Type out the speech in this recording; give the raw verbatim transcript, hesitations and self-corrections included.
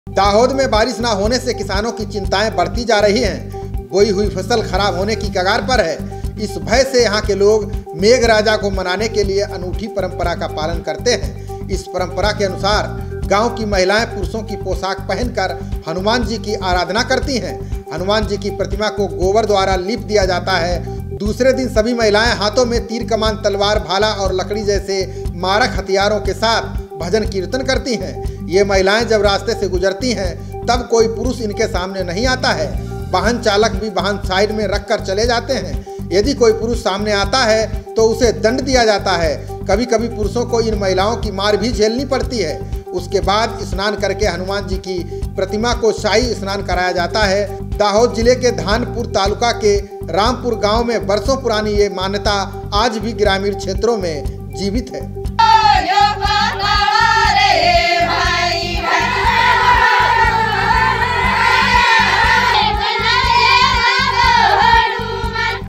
दाहोद में बारिश न होने से किसानों की चिंताएं बढ़ती जा रही हैं। बोई हुई फसल खराब होने की कगार पर है। इस भय से यहाँ के लोग मेघ राजा को मनाने के लिए अनूठी परंपरा का पालन करते हैं। इस परंपरा के अनुसार गांव की महिलाएं पुरुषों की पोशाक पहनकर हनुमान जी की आराधना करती हैं। हनुमान जी की प्रतिमा को गोबर द्वारा लीप दिया जाता है। दूसरे दिन सभी महिलाएं हाथों में तीर कमान, तलवार, भाला और लकड़ी जैसे मारक हथियारों के साथ भजन कीर्तन करती हैं। ये महिलाएं जब रास्ते से गुजरती हैं तब कोई पुरुष इनके सामने नहीं आता है। वाहन चालक भी वाहन साइड में रखकर चले जाते हैं। यदि कोई पुरुष सामने आता है तो उसे दंड दिया जाता है। कभी कभी पुरुषों को इन महिलाओं की मार भी झेलनी पड़ती है। उसके बाद स्नान करके हनुमान जी की प्रतिमा को शाही स्नान कराया जाता है। दाहोद जिले के धानपुर तालुका के रामपुर गांव में वर्षों पुरानी ये मान्यता आज भी ग्रामीण क्षेत्रों में जीवित है।